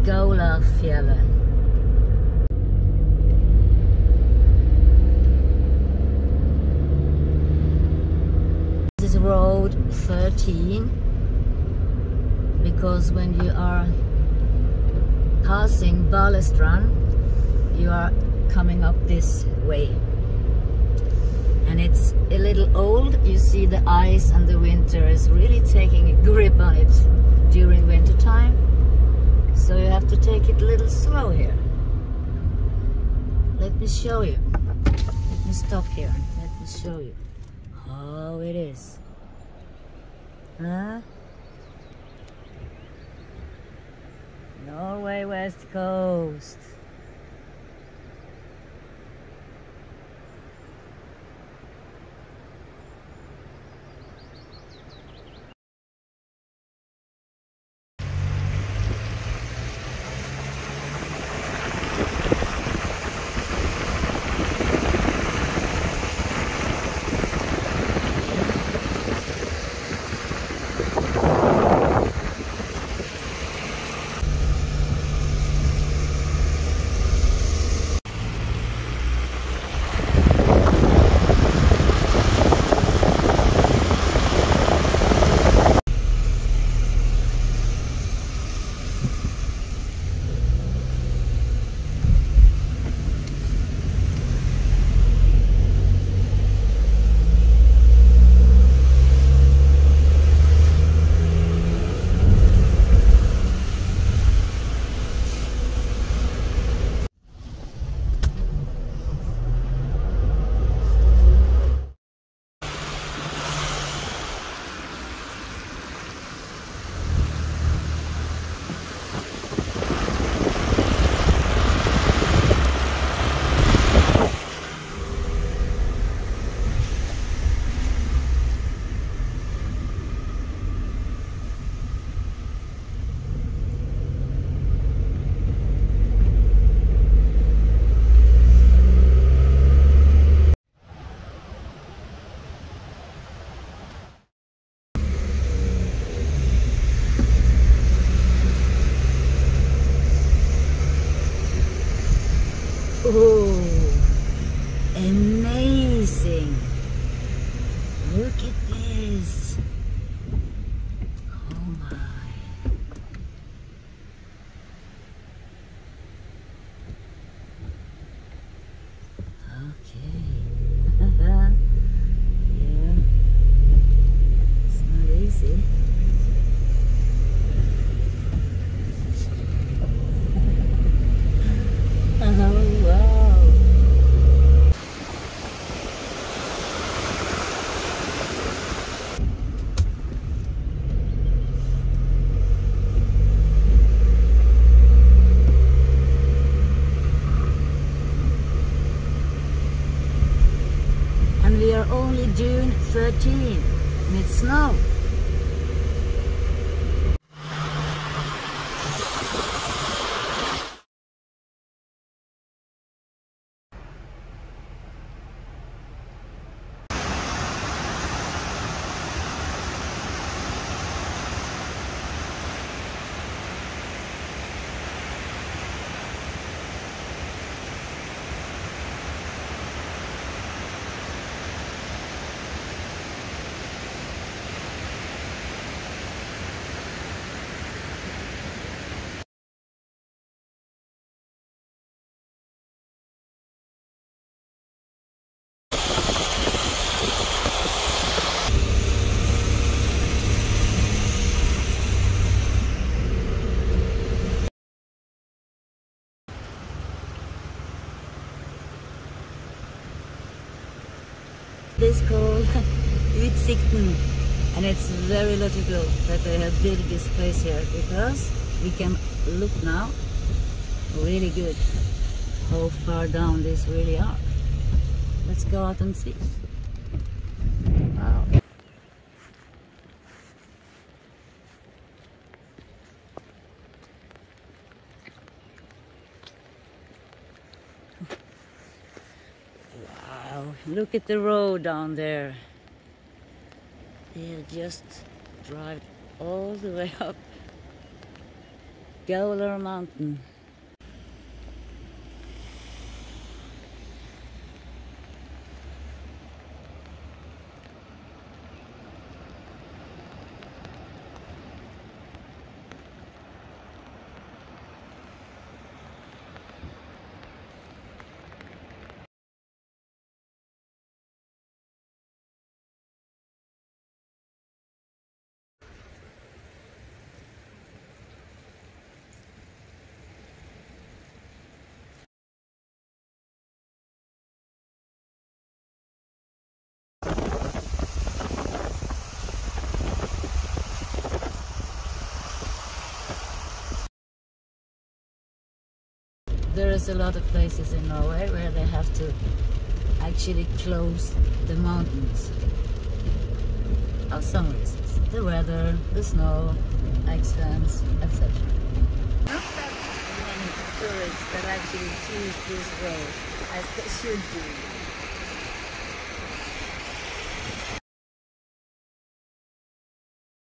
Gaular. This is road 13, because when you are passing Balestrand, you are coming up this way. And it's a little old. You see the ice and the winter is really taking a grip on it during winter time. So you have to take it a little slow here. Let me show you. Let me stop here. Let me show you how it is. Huh? Norway West Coast. Oh, amazing! Look at this! Oh my! Okay. Yeah, it's not easy. Oh wow! And we are only June 13, and it's snow. This is called Utsikten, and it's very logical that they have built this place here, because we can look now really good how far down these really are. Let's go out and see. Wow. Look at the road down there. They'll just drive all the way up. Gaular mountain. There is a lot of places in Norway where they have to actually close the mountains of some reasons. The weather, the snow, accidents, etc. Not that many tourists that actually choose this road as they should do.